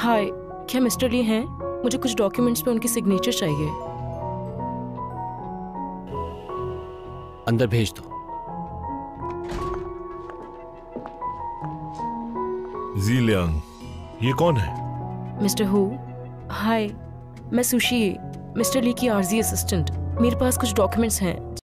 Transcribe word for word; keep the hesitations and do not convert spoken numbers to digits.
हाय, क्या मिस्टर ली हैं? मुझे कुछ डॉक्यूमेंट्स पे उनकी सिग्नेचर चाहिए। अंदर भेज दो। ज़ीलियांग, ये कौन है? Mister who? हाय, मैं सुशी, मिस्टर ली की आरजी असिस्टेंट। मेरे पास कुछ डॉक्यूमेंट्स हैं